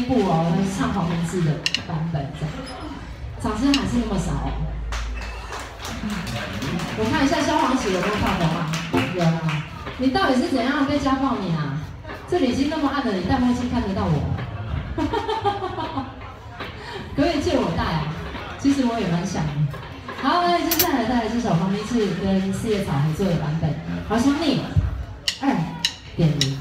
部哦，唱黄明志的版本，这样，掌声还是那么少哦。我看一下萧煌奇有没有看红啊？有啊。你到底是怎样被家暴你啊？这里已经那么暗了，你戴墨镜看得到我？可以借我戴啊？其实我也蛮想的。好，那接下来带来这首黄明志跟四叶草合作的版本《好想你2.0》。